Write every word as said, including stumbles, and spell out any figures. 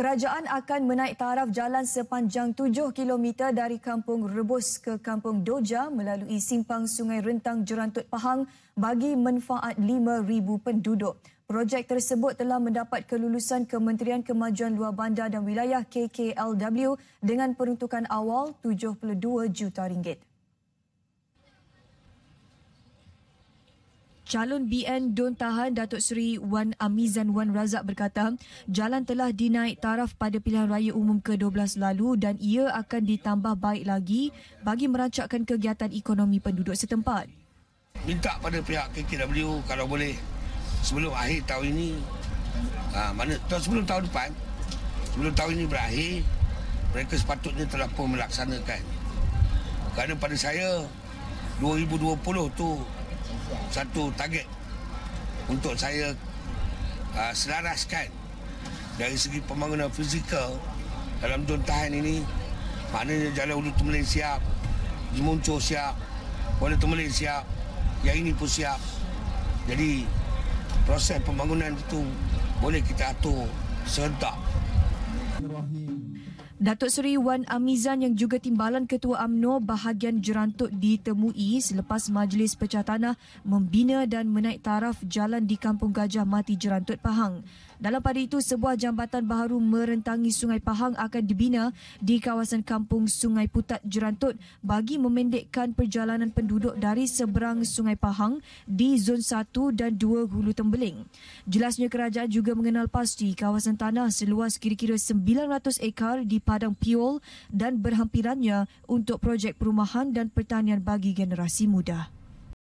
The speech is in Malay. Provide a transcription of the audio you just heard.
Kerajaan akan menaik taraf jalan sepanjang tujuh kilometer dari Kampung Rebus ke Kampung Doja melalui simpang Sungai Rentang Jerantut Pahang bagi manfaat lima ribu penduduk. Projek tersebut telah mendapat kelulusan Kementerian Kemajuan Luar Bandar dan Wilayah K K L W dengan peruntukan awal tujuh puluh dua juta ringgit. Calon B N Dun Tahan Datuk Seri Wan Amizan Wan Razak berkata, jalan telah dinaik taraf pada pilihan raya umum ke dua belas lalu dan ia akan ditambah baik lagi bagi merancakkan kegiatan ekonomi penduduk setempat. Minta pada pihak K K W kalau boleh sebelum akhir tahun ini, ha, mana sebelum tahun depan, sebelum tahun ini berakhir, mereka sepatutnya telah pun melaksanakan. Kerana pada saya dua ribu dua puluh tu satu target untuk saya uh, selaraskan dari segi pembangunan fizikal dalam Dun Tahan ini. Maknanya Jalan Ulu Temelin siap, Jemuncur siap, Kuala Temelin siap, yang ini pun siap. Jadi proses pembangunan itu boleh kita atur serentak. Datuk Seri Wan Amizan yang juga Timbalan Ketua U M N O bahagian Jerantut ditemui selepas Majlis Pecah Tanah membina dan menaik taraf jalan di Kampung Gajah Mati Jerantut Pahang. Dalam pada itu, sebuah jambatan baharu merentangi Sungai Pahang akan dibina di kawasan Kampung Sungai Putat Jerantut bagi memendekkan perjalanan penduduk dari seberang Sungai Pahang di Zon satu dan dua Hulu Tembeling. Jelasnya kerajaan juga mengenal pasti kawasan tanah seluas kira-kira sembilan ratus ekar di Padang Piol dan berhampirannya untuk projek perumahan dan pertanian bagi generasi muda.